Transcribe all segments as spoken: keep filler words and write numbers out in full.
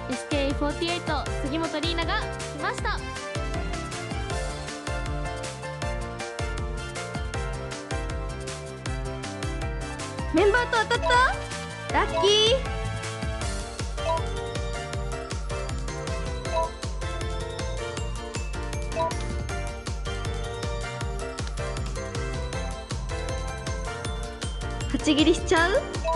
エスケーフォーティーエイト 杉本リーナが来ました。 メンバーと当たった。ラッキー。勝ち切りしちゃう。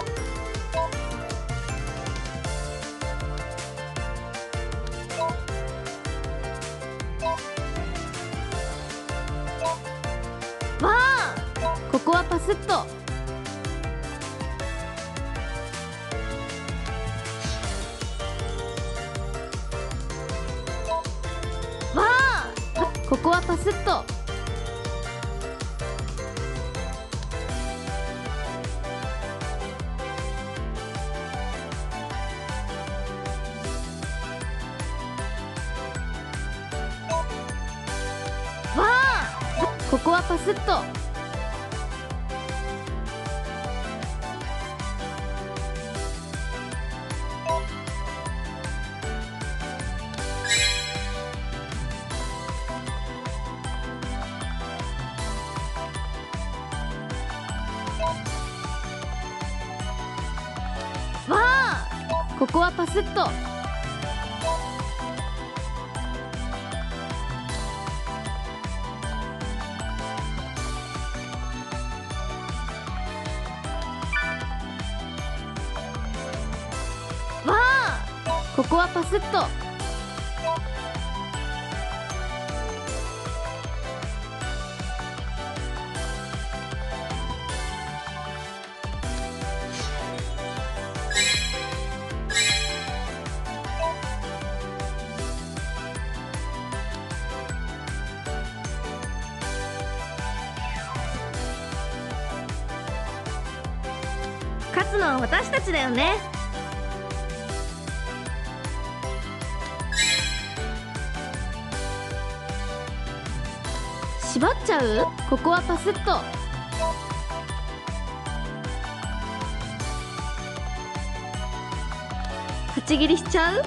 わあ、 ここはパスッと。 わあ、 ここはパスッと。 わあ、 ここはパスッと。 わあ、 ここはパスッと。 わあ、 ここはパスッと。 勝つのは私たちだよね。 縛っちゃう。ここはパスッと。 勝ち切りしちゃう。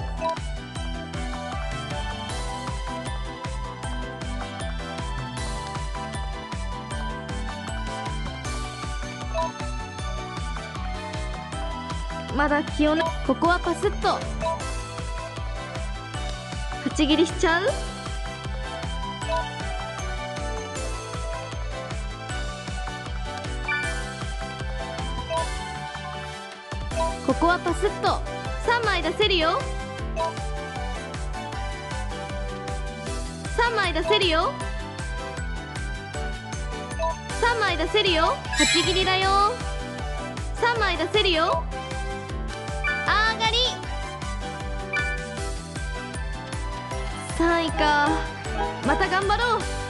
まだ気をな。 ここはパスッと。 勝ち切りしちゃう。 ここはパスッと。 さんまい出せるよ。さんまい出せるよ。さんまい出せるよ。 勝ち切りだよ。 さんまい出せるよ。あがり。さんいか。また頑張ろう。